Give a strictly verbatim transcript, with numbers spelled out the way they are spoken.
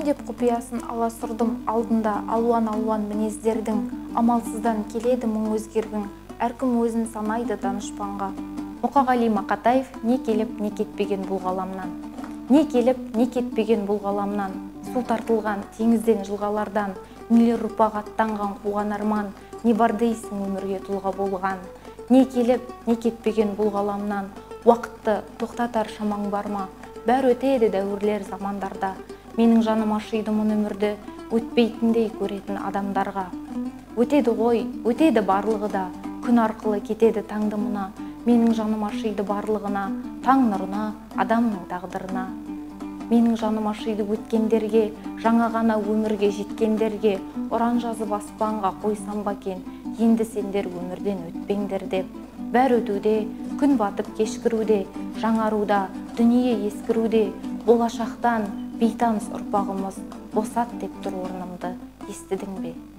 деп құпиясын ала сұрдым алдында алуан-алуан мінездердің, амалсыздан келеді мұң өзгергің, әркім өзін санайды данышпанға. Мұқағали Мақатаев не келіп, не кетпеген бұл ғаламнан. Не келіп, не кетпеген бұл ғаламнан, су тартылған теңізден жылғалардан, нелер ұрпақ аттанған қуған арман, не бар дейсің өмірге тұлға болған. Не келіп, не кетпеген бұл ғаламнан, уақытты тоқтатар шамаң бар ма? Бәрі өтеді дәуірлер замандарда, менің жаным ашиды мұн өмірді, өтпейтіндей көретін адамдарға. Өтеді ғой, өтеді барлығы да, күн арқылы кетеді таңды мұна, менің жаным ашиды барлығына, таң нұрына, адамның тағдырына. Менің жаным ашиды өткендерге, жаңа ғана өмірге жеткендерге, ұран жазып аспанға қойсам ба екен, енді сендер өмірден өтпеңдер деп. Бәрі өтуде, күн батып кешкіруде, жаңаруда, дүние ескіруде, болашақтан бейтаныс ұрпағымыз босат деп тұр орнымды, естідің бе?